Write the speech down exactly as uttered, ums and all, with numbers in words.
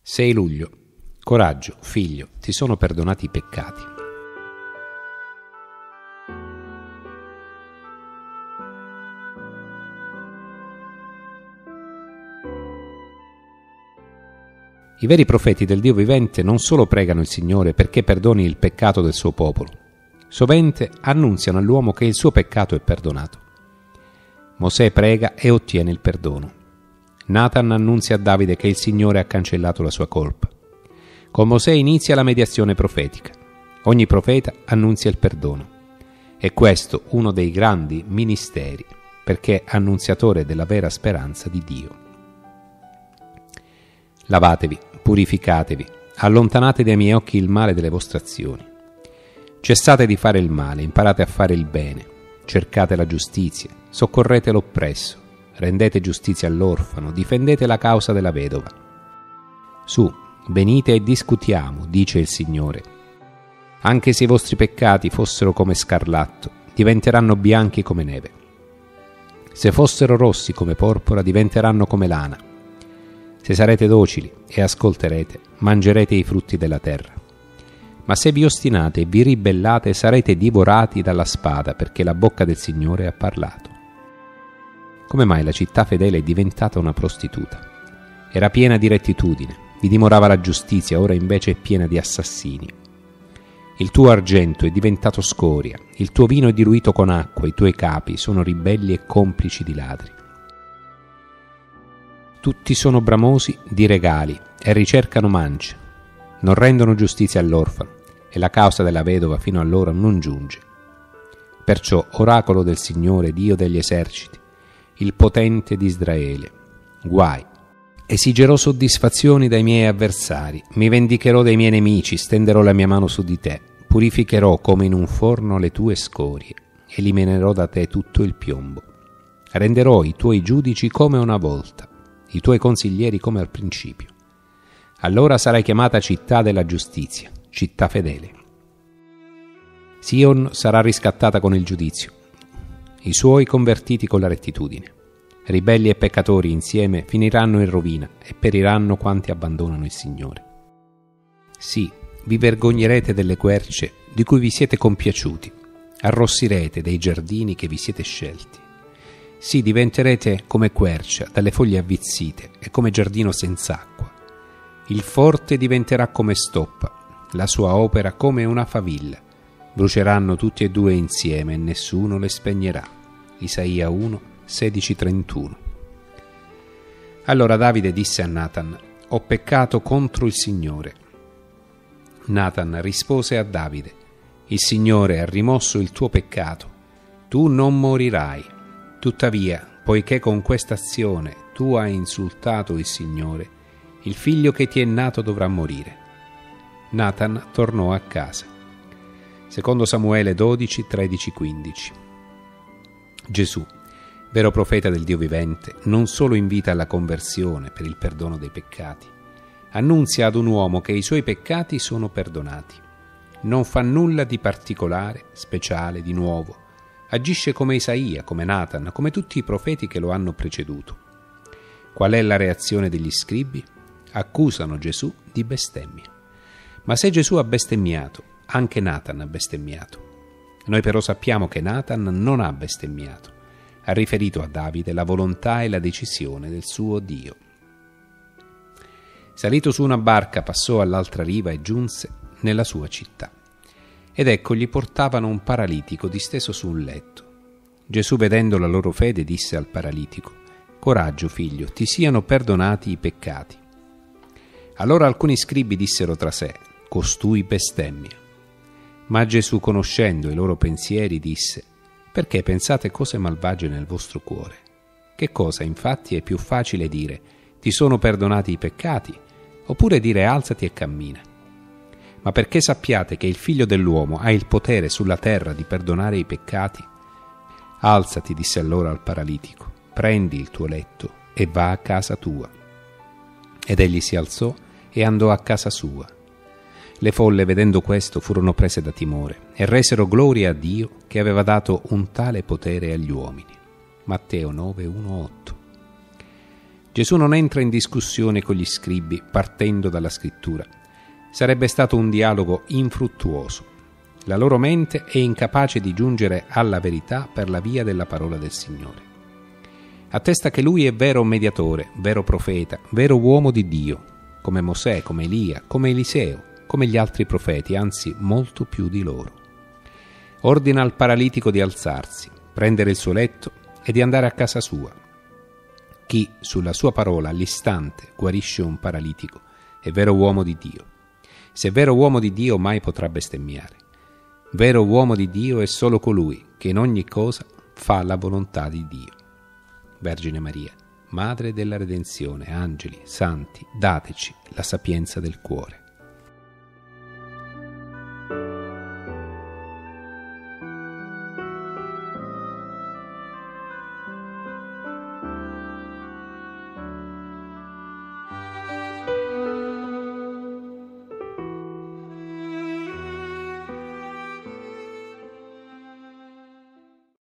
sei luglio. Coraggio, figlio, ti sono perdonati i peccati. I veri profeti del Dio vivente non solo pregano il Signore perché perdoni il peccato del suo popolo, sovente annunziano all'uomo che il suo peccato è perdonato. Mosè prega e ottiene il perdono. Nathan annunzia a Davide che il Signore ha cancellato la sua colpa. Con Mosè inizia la mediazione profetica. Ogni profeta annunzia il perdono. È questo uno dei grandi ministeri, perché è annunziatore della vera speranza di Dio. Lavatevi, purificatevi, allontanate dai miei occhi il male delle vostre azioni. Cessate di fare il male, imparate a fare il bene, cercate la giustizia, soccorrete l'oppresso, rendete giustizia all'orfano, difendete la causa della vedova. Su, venite e discutiamo, dice il Signore. Anche se i vostri peccati fossero come scarlatto, diventeranno bianchi come neve. Se fossero rossi come porpora, diventeranno come lana. Se sarete docili e ascolterete, mangerete i frutti della terra. Ma se vi ostinate e vi ribellate, sarete divorati dalla spada, perché la bocca del Signore ha parlato. Come mai la città fedele è diventata una prostituta? Era piena di rettitudine, vi dimorava la giustizia, ora invece è piena di assassini. Il tuo argento è diventato scoria, il tuo vino è diluito con acqua, i tuoi capi sono ribelli e complici di ladri. Tutti sono bramosi di regali e ricercano mance, non rendono giustizia all'orfano e la causa della vedova fino allora non giunge. Perciò, oracolo del Signore, Dio degli eserciti, il potente di Israele, guai. Esigerò soddisfazioni dai miei avversari, mi vendicherò dai miei nemici, stenderò la mia mano su di te, purificherò come in un forno le tue scorie, eliminerò da te tutto il piombo. Renderò i tuoi giudici come una volta, i tuoi consiglieri come al principio. Allora sarai chiamata città della giustizia, città fedele. Sion sarà riscattata con il giudizio, i suoi convertiti con la rettitudine. Ribelli e peccatori insieme finiranno in rovina e periranno quanti abbandonano il Signore. Sì, vi vergognerete delle querce di cui vi siete compiaciuti, arrossirete dei giardini che vi siete scelti. Sì, diventerete come quercia dalle foglie avvizzite e come giardino senza acqua. Il forte diventerà come stoppa, la sua opera come una favilla. Bruceranno tutti e due insieme e nessuno le spegnerà. Isaia uno, sedici trentuno. Allora Davide disse a Nathan: ho peccato contro il Signore. Nathan rispose a Davide: il Signore ha rimosso il tuo peccato, tu non morirai. Tuttavia, poiché con questa azione tu hai insultato il Signore, il figlio che ti è nato dovrà morire. Nathan tornò a casa. Secondo Samuele dodici, tredici, quindici. Gesù, vero profeta del Dio vivente, non solo invita alla conversione per il perdono dei peccati, annunzia ad un uomo che i suoi peccati sono perdonati. Non fa nulla di particolare, speciale, di nuovo. Agisce come Isaia, come Nathan, come tutti i profeti che lo hanno preceduto. Qual è la reazione degli scribi? Accusano Gesù di bestemmia. Ma se Gesù ha bestemmiato, anche Nathan ha bestemmiato. Noi però sappiamo che Nathan non ha bestemmiato. Ha riferito a Davide la volontà e la decisione del suo Dio. Salito su una barca, passò all'altra riva e giunse nella sua città. Ed ecco gli portavano un paralitico disteso su un letto. Gesù, vedendo la loro fede, disse al paralitico: coraggio, figlio, ti siano perdonati i peccati. Allora alcuni scribi dissero tra sé: costui bestemmia. Ma Gesù, conoscendo i loro pensieri, disse: perché pensate cose malvagie nel vostro cuore? Che cosa infatti è più facile dire: ti sono perdonati i peccati, oppure dire: alzati e cammina? Ma perché sappiate che il Figlio dell'uomo ha il potere sulla terra di perdonare i peccati? Alzati, disse allora al paralitico, prendi il tuo letto e va a casa tua. Ed egli si alzò e andò a casa sua. Le folle, vedendo questo, furono prese da timore e resero gloria a Dio che aveva dato un tale potere agli uomini. Matteo nove, uno, otto. Gesù non entra in discussione con gli scribi partendo dalla scrittura. Sarebbe stato un dialogo infruttuoso. La loro mente è incapace di giungere alla verità per la via della parola del Signore. Attesta che lui è vero mediatore, vero profeta, vero uomo di Dio, come Mosè, come Elia, come Eliseo, come gli altri profeti, anzi molto più di loro. Ordina al paralitico di alzarsi, prendere il suo letto e di andare a casa sua. Chi, sulla sua parola, all'istante guarisce un paralitico, è vero uomo di Dio. Se è vero uomo di Dio, mai potrà bestemmiare. Vero uomo di Dio è solo colui che in ogni cosa fa la volontà di Dio. Vergine Maria, Madre della Redenzione, angeli, santi, dateci la sapienza del cuore.